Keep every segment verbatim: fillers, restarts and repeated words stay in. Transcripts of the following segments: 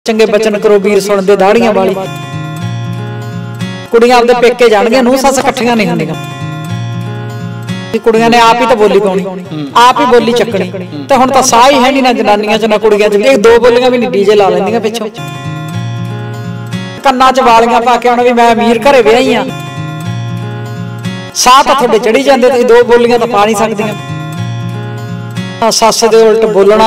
चंगे बचन करो वीर सुनदे दाड़ियां वाली कुड़ियां आपदे पेके जाणगियां नूं सस इकट्ठियां नहीं हुंदियां कुड़ियां ने आप ही तो बोली पाउणी आप ही बोली चकनी ते हुण तां साह ही है नहीं ना जनानियां च ना कुड़ियां च एक दो बोलियां भी नहीं डीजे ला लैंदियां पिछों कन्नां च वालियां पा के आउणा भी मैं अमीर घरे विआही आ साह तां तुहाडे चढ़ी जांदे तुसीं दो बोलियां तां पा नहीं सकदियां सस दे उल्ट बोलना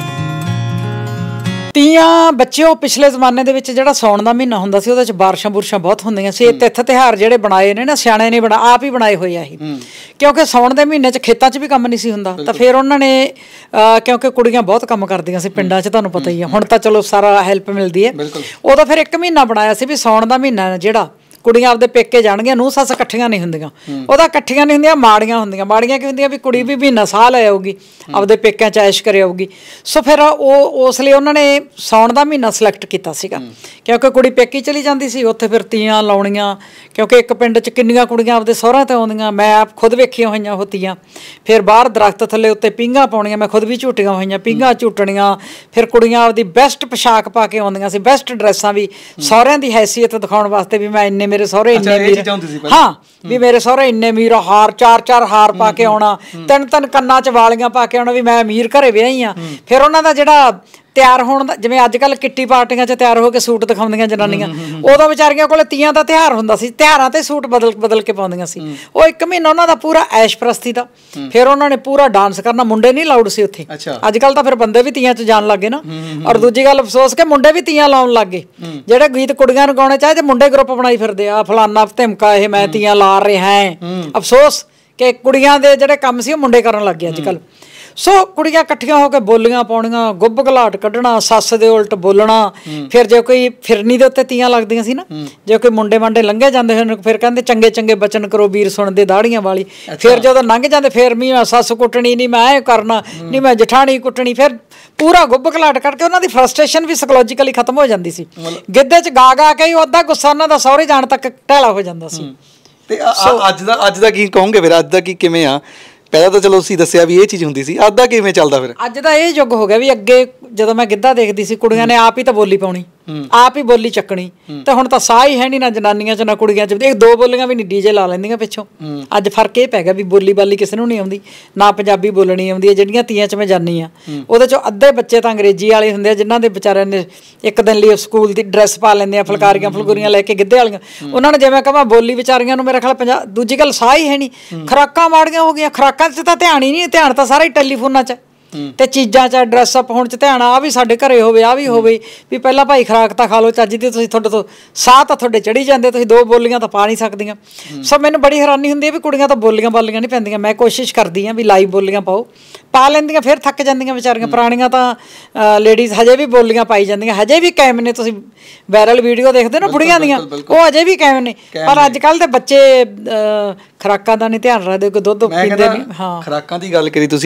तीयां बच्चों पिछले जमाने दे विच जिहड़ा सौण दा महीना हुंदा सी उहदे च बारिशां बुरशां बहुत हुंदियां सी तिथ तिहार जिहड़े बनाए ने ना सियाणे ने बना आप ही बनाए होए आ क्योंकि सौण दे महीने च खेतां च भी काम नहीं सी हुंदा तां फिर उन्हां ने क्योंकि कुड़ियां बहुत काम करदियां सी पिंडां च तुहानूं पता ही है हुण तां चलो सारा हैल्प मिलदी है उहदा फिर एक महीना बनाया सी भी सौण दा महीना जिहड़ा कुड़ियां आपदे पेके जाणगियां नूं सस इकट्ठियां नहीं हुंदियां उहदा इकट्ठियां नहीं हुंदियां माड़ियां हुंदियां माड़ियां की हुंदियां भी कुड़ी भी महीना साह लै आऊगी आपदे पेकिਆਂ ਚ ऐश करे आऊगी सो फिर ਉਹ ਉਸ ਲਈ ਉਹਨਾਂ ਨੇ ਸੌਣ ਦਾ ਮਹੀਨਾ ਸਿਲੈਕਟ ਕੀਤਾ ਸੀਗਾ ਕਿਉਂਕਿ ਕੁੜੀ ਪੇਕੀ ਚਲੀ ਜਾਂਦੀ ਸੀ ਉੱਥੇ ਫਿਰ ਤੀਆਂ ਲਾਉਣੀਆਂ ਕਿਉਂਕਿ ਇੱਕ ਪਿੰਡ 'ਚ ਕਿੰਨੀਆਂ ਕੁੜੀਆਂ ਆਪਦੇ ਸਹੁਰਿਆਂ ਤੇ ਆਉਂਦੀਆਂ ਮੈਂ ਆਪ ਖੁਦ ਵੇਖੀਆਂ ਹੋਈਆਂ ਹੋਤੀਆਂ ਫਿਰ ਬਾਹਰ ਦਰਖਤ ਥੱਲੇ ਉੱਤੇ ਪੀਂਘਾਂ ਪਾਉਣੀਆਂ ਮੈਂ ਖੁਦ ਵੀ ਝੂਟੀਆਂ ਹੋਈਆਂ ਪੀਂਘਾਂ ਝੂਟਣੀਆਂ ਫਿਰ ਕੁੜੀਆਂ ਆਪਦੀ ਬੈਸਟ ਪੋਸ਼ਾਕ ਪਾ ਕੇ ਆਉਂਦੀਆਂ ਸੀ ਬੈਸਟ ਡਰੈਸਾਂ ਵੀ ਸਹੁਰਿਆਂ ਦੀ ਹੈਸੀਅਤ ਦਿਖਾਉਣ ਵਾਸਤੇ ਵੀ ਮੈਂ ਇੰਨੇ ਮੇਰੇ ਸਹੁਰੇ ਇੰਨੇ हाँ भी मेरे सहुरे इन्ने अमीर हार चार चार हार पा के आउणा तीन तीन कन्नां च वालियां पा के आउणा भी मैं अमीर घरे विआही आ फिर उन्हां दा जिहड़ा ਤਿਆਰ ਹੋਣ ਦਾ ਜਿਵੇਂ ਅੱਜ ਕੱਲ੍ਹ ਕਿੱਟੀ ਪਾਰਟੀਆਂ 'ਚ ਤਿਆਰ ਹੋ ਕੇ ਸੂਟ ਦਿਖਾਉਂਦੀਆਂ ਜਨਾਨੀਆਂ ਉਦੋਂ ਵਿਚਾਰੀਆਂ ਕੋਲ ਤੀਆਂ ਦਾ ਤਿਉਹਾਰ ਹੁੰਦਾ ਸੀ ਤਿਉਹਾਰਾਂ ਤੇ ਸੂਟ ਬਦਲ ਬਦਲ ਕੇ ਪਾਉਂਦੀਆਂ ਸੀ ਉਹ ਇੱਕ ਮਹੀਨਾ ਉਹਨਾਂ ਦਾ ਪੂਰਾ ਐਸ਼ ਪ੍ਰਸਤੀ ਦਾ ਫਿਰ ਉਹਨਾਂ ਨੇ ਪੂਰਾ ਡਾਂਸ ਕਰਨਾ ਮੁੰਡੇ ਨਹੀਂ ਲਾਊਡ ਸੀ ਉੱਥੇ ਅੱਜ ਕੱਲ੍ਹ ਤਾਂ ਫਿਰ ਬੰਦੇ ਵੀ ਤੀਆਂ 'ਚ ਜਾਣ ਲੱਗ ਗਏ ਨਾ ਔਰ ਦੂਜੀ ਗੱਲ ਅਫਸੋਸ ਕਿ ਮੁੰਡੇ ਵੀ ਤੀਆਂ ਲਾਉਣ ਲੱਗ ਗਏ ਜਿਹੜੇ ਗੀਤ ਕੁੜੀਆਂ ਨੂੰ ਗਾਉਣੇ ਚਾਹੇ ਤੇ ਮੁੰਡੇ ਗਰੁੱਪ ਬਣਾਈ ਫਿਰਦੇ ਆ ਫਲਾਨਾ ਧਮਕਾ ਇਹ ਮੈਂ ਤੀਆਂ ਲਾ ਰਿਹਾ ਹੈ ਅਫਸੋਸ ਕਿ ਕੁੜੀਆਂ ਦੇ ਜਿਹੜੇ ਕੰਮ ਸੀ ਉਹ ਮੁੰਡੇ ਕਰਨ ਲੱਗ ਗਏ ਅੱਜ ਕੱਲ੍ਹ ਸੋ ਕੁੜੀਆਂ ਇਕੱਠੀਆਂ ਹੋ ਕੇ ਬੋਲੀਆਂ ਪਾਉਣੀਆਂ ਗੁੱਬ ਘਲਾਟ ਕੱਢਣਾ ਸੱਸ ਦੇ ਉਲਟ ਬੋਲਣਾ ਫਿਰ ਜੇ ਕੋਈ ਫਿਰਨੀ ਦੇ ਉੱਤੇ ਤੀਆਂ ਲੱਗਦੀਆਂ ਸੀ ਨਾ ਜੇ ਕੋਈ ਮੁੰਡੇ ਮਾਂਡੇ ਲੰਘੇ ਜਾਂਦੇ ਹਨ ਫਿਰ ਕਹਿੰਦੇ ਚੰਗੇ ਚੰਗੇ ਬਚਨ ਕਰੋ ਵੀਰ ਸੁਣਦੇ ਦਾੜੀਆਂ ਵਾਲੀ ਫਿਰ ਜਦੋਂ ਲੰਘ ਜਾਂਦੇ ਫਿਰ ਵੀ ਮੈਂ ਸੱਸ ਕੁੱਟਣੀ ਨਹੀਂ ਮੈਂ ਇਹ ਕਰਨਾ ਨਹੀਂ ਮੈਂ ਜਠਾਣੀ ਕੁੱਟਣੀ ਫਿਰ ਪੂਰਾ ਗੁੱਬ ਘਲਾਟ ਕਰਕੇ ਉਹਨਾਂ ਦੀ ਫਰਸਟ੍ਰੇਸ਼ਨ ਵੀ ਸਾਈਕੋਲੋਜੀਕਲੀ ਖਤਮ ਹੋ ਜਾਂਦੀ ਸੀ ਗਿੱਧੇ 'ਚ ਗਾ ਗਾ ਕੇ ਹੀ ਅੱਧਾ ਗੁੱਸਾ ਉਹਨਾਂ ਦਾ ਸਹੁਰੇ ਜਾਣ ਤੱਕ ਢੈਲਾ ਹੋ ਜਾਂਦਾ ਸੀ ਤੇ ਅੱਜ ਦਾ ਅੱਜ ਦਾ ਕੀ ਕਹੋਗੇ ਫਿਰ ਅੱਜ ਦਾ ਕੀ ਕਿਵੇਂ ਆ ਪਹਿਲਾਂ ਤਾਂ ਚਲੋ ਤੁਸੀਂ ਦੱਸਿਆ ਵੀ ਇਹ ਚੀਜ਼ ਹੁੰਦੀ ਸੀ ਅੱਜ ਦਾ ਕਿਵੇਂ ਚੱਲਦਾ ਫਿਰ ਅੱਜ ਦਾ ਇਹ ਯੁੱਗ ਹੋ ਗਿਆ ਵੀ ਅੱਗੇ ਜਦੋਂ ਮੈਂ ਗਿੱਧਾ ਦੇਖਦੀ ਸੀ ਕੁੜੀਆਂ ਨੇ ਆਪ ਹੀ ਤਾਂ ਬੋਲੀ ਪਾਉਣੀ ਆਪ ਹੀ ਬੋਲੀ ਚੱਕਣੀ ਤੇ ਹੁਣ ਤਾਂ ਸਾਹ ਹੀ ਹੈ ਨਹੀਂ ਨਾ ਜਨਾਨੀਆਂ 'ਚ ਨਾ ਕੁੜੀਆਂ 'ਚ ਇੱਕ ਦੋ ਬੋਲੀਆਂ ਵੀ ਨਹੀਂ ਡੀਜੇ ਲਾ ਲੈਂਦੀਆਂ ਪਿੱਛੋਂ ਅੱਜ ਫਰਕ ਇਹ ਪੈ ਗਿਆ ਵੀ ਬੋਲੀ ਬਾਲੀ ਕਿਸੇ ਨੂੰ ਨਹੀਂ ਆਉਂਦੀ ਨਾ ਪੰਜਾਬੀ ਬੋਲਣੀ ਆਉਂਦੀ ਹੈ ਜਿਹੜੀਆਂ ਤੀਆਂ 'ਚ ਮੈਂ ਜਾਂਦੀ ਹਾਂ ਉਹਦੇ 'ਚੋਂ ਅੱਧੇ ਬੱਚੇ ਤਾਂ ਅੰਗਰੇਜ਼ੀ ਵਾਲੇ ਹੁੰਦੇ ਆ ਜਿਨ੍ਹਾਂ ਦੇ ਵਿਚਾਰਿਆਂ ਨੇ ਇੱਕ ਦਿਨ ਲਈ ਸਕੂਲ ਦੀ ਡਰੈਸ ਪਾ ਲੈਂਦੇ ਆ ਫੁਲਕਾਰੀਆਂ ਫੁਲਗੁਰੀਆਂ ਲੈ ਕੇ ਗਿੱਧੇ ਵਾਲੀਆਂ ਉਹਨਾਂ ਨੇ ਜਿਵੇਂ ਕਹਾਂ ਬੋਲੀ ਵਿਚਾਰੀਆਂ ਨੂੰ ਮੇਰੇ ਖਿਆਲ ਪੰਜਾਹ ਦੂਜੀ ਗੱਲ ਸਾਹ ਹੀ ਹੈ ਨਹੀਂ ਖੁਰਾਕਾਂ ਮਾੜੀਆਂ ਹੋ ਗਈਆਂ ਖੁਰਾਕਾਂ 'ਚ ਤਾਂ ਧਿਆਨ ਹੀ ਨਹੀਂ ਧਿਆਨ ਤਾਂ ਸਾਰਾ ਹੀ ਟੈਲੀਫੋਨਾਂ 'ਚ ਤੇ ਚੀਜ਼ਾਂ 'ਚ ਡਰੈਸ ਅਪ ਹੋਣ 'ਚ ਧਿਆਨ ਆ ਵੀ ਸਾਡੇ ਘਰੇ ਹੋਵੇ ਆ ਵੀ ਹੋਵੇ ਵੀ ਪਹਿਲਾਂ ਭਾਈ ਖੁਰਾਕ ਤਾਂ ਖਾ ਲਓ ਚੱਜ ਦੀ ਤੁਸੀਂ ਤੁਹਾਡੇ ਤੋਂ ਸਾਹ ਤਾਂ ਤੁਹਾਡੇ ਚੜੀ ਜਾਂਦੇ ਤੁਸੀਂ ਦੋ ਬੋਲੀਆਂ ਤਾਂ ਪਾ ਨਹੀਂ ਸਕਦੀਆਂ ਸੋ ਮੈਨੂੰ ਬੜੀ ਹੈਰਾਨੀ ਹੁੰਦੀ ਹੈ ਵੀ ਕੁੜੀਆਂ ਤਾਂ ਬੋਲੀਆਂ ਬਾਲੀਆਂ ਨਹੀਂ ਪੈਂਦੀਆਂ ਮੈਂ ਕੋਸ਼ਿਸ਼ ਕਰਦੀ ਹਾਂ ਵੀ ਲਾਈਵ ਬੋਲੀਆਂ ਪਾਓ ਪਾ ਲੈਂਦੀਆਂ ਫਿਰ ਥੱਕ ਜਾਂਦੀਆਂ ਵਿਚਾਰੀਆਂ ਪੁਰਾਣੀਆਂ ਤਾਂ ਲੇਡੀਜ਼ ਹਜੇ ਵੀ ਬੋਲੀਆਂ ਪਾਈ ਜਾਂਦੀਆਂ ਹਜੇ ਵੀ ਕਾਇਮ ਨੇ ਤੁਸੀਂ ਵਾਇਰਲ ਵੀਡੀਓ ਦੇਖਦੇ ਨਾ ਬੁੜੀਆਂ ਦੀਆਂ ਉਹ ਅਜੇ ਵੀ ਕਾਇਮ ਨੇ ਪਰ ਅੱਜ ਕੱਲ੍ਹ ਦੇ ਬੱਚੇ ਖੁਰਾਕਾਂ ਦਾ ਨਹੀਂ ਧਿਆਨ ਰੱਖਦੇ ਕੋਈ ਦੁੱਧ ਪੀਂਦੇ ਨਹੀਂ ਹਾਂ ਖੁਰਾਕਾਂ ਦੀ ਗੱਲ ਕਰੀ ਤੁਸੀਂ